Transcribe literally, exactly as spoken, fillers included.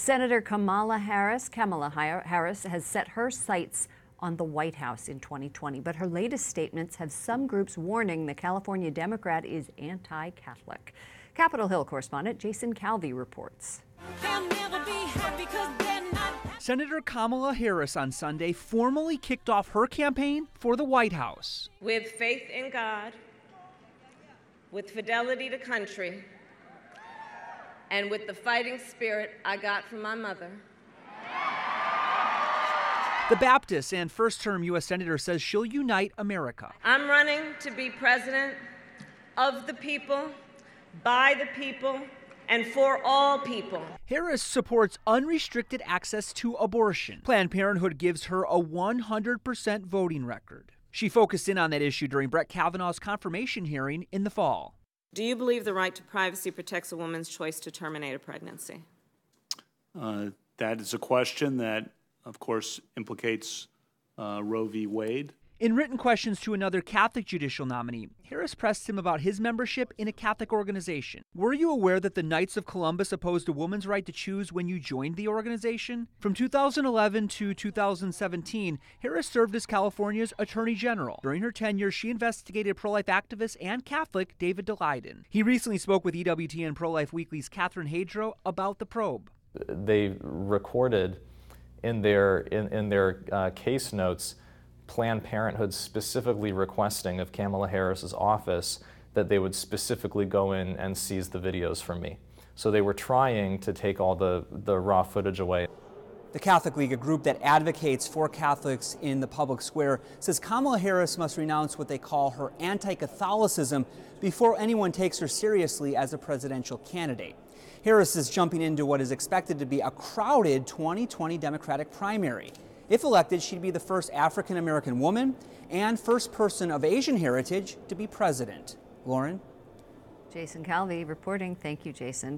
Senator Kamala Harris, Kamala Harris has set her sights on the White House in twenty twenty, but her latest statements have some groups warning the California Democrat is anti-Catholic. Capitol Hill correspondent Jason Calvi reports. Senator Kamala Harris on Sunday formally kicked off her campaign for the White House. With faith in God, with fidelity to country, and with the fighting spirit I got from my mother. The Baptist and first-term U S Senator says she'll unite America. I'm running to be president of the people, by the people, and for all people. Harris supports unrestricted access to abortion. Planned Parenthood gives her a one hundred percent voting record. She focused in on that issue during Brett Kavanaugh's confirmation hearing in the fall. Do you believe the right to privacy protects a woman's choice to terminate a pregnancy? Uh, that is a question that, of course, implicates uh, Roe v. Wade. In written questions to another Catholic judicial nominee, Harris pressed him about his membership in a Catholic organization. Were you aware that the Knights of Columbus opposed a woman's right to choose when you joined the organization? From two thousand eleven to two thousand seventeen, Harris served as California's Attorney General. During her tenure, she investigated pro-life activist and Catholic David Daleiden. He recently spoke with E W T N Pro-Life Weekly's Catherine Hadro about the probe. They recorded in their, in, in their uh, case notes Planned Parenthood specifically requesting of Kamala Harris's office that they would specifically go in and seize the videos from me. So they were trying to take all the, the raw footage away. The Catholic League, a group that advocates for Catholics in the public square, says Kamala Harris must renounce what they call her anti-Catholicism before anyone takes her seriously as a presidential candidate. Harris is jumping into what is expected to be a crowded twenty twenty Democratic primary. If elected, she'd be the first African-American woman and first person of Asian heritage to be president. Lauren? Jason Calvi reporting. Thank you, Jason.